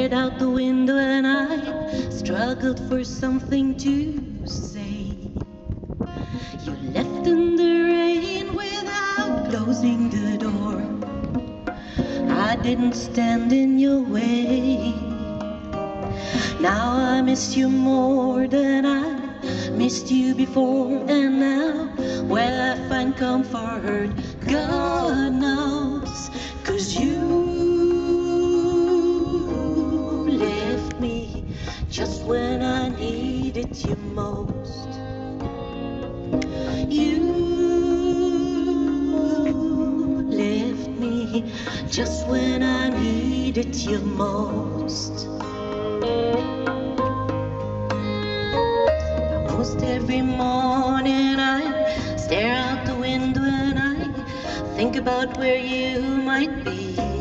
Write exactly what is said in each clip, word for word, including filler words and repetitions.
stared out the window and I struggled for something to say. You left in the rain without closing the door. I didn't stand in your way. Now I miss you more than I missed you before, and now where I find comfort, God knows. 'Cause you left me just when I needed you most. You left me just when I needed you most. Almost every morning I stare out the window and I think about where you might be.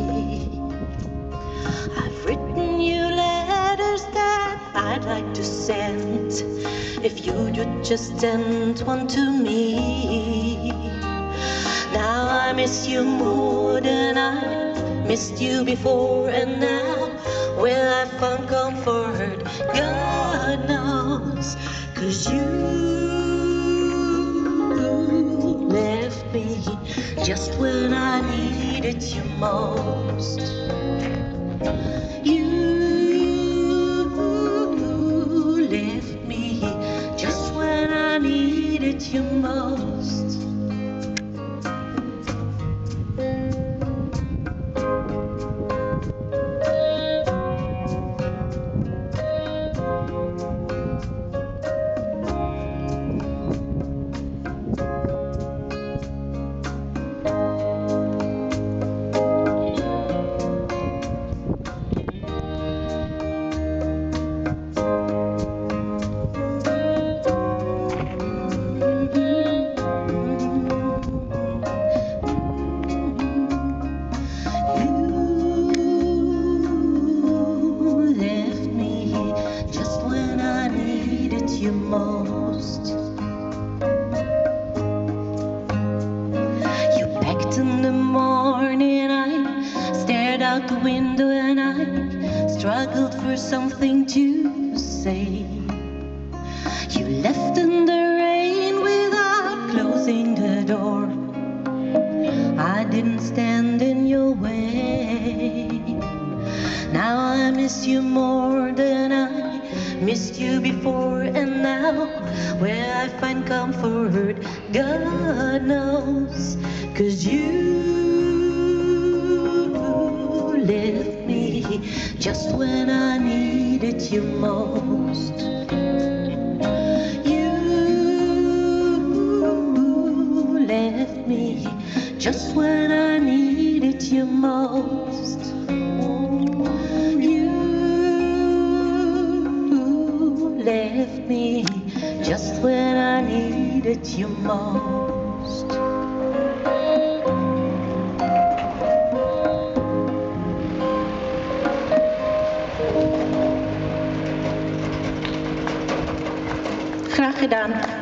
I've written you letters that I'd like to send, if you would just send one to me. Now I miss you more than I missed you before, and now where I found comfort, God knows. 'Cause you left me just when I needed you most. You left me just when I needed you most. You most. You packed in the morning, I stared out the window and I struggled for something to say. You left in the rain without closing the door. I didn't stand in your way. Now I miss you more than I missed you before, and now where I find comfort, God knows. 'Cause you left me just when I needed you most. You left me just when I needed you most. Left me just when I needed you most. Graag gedaan.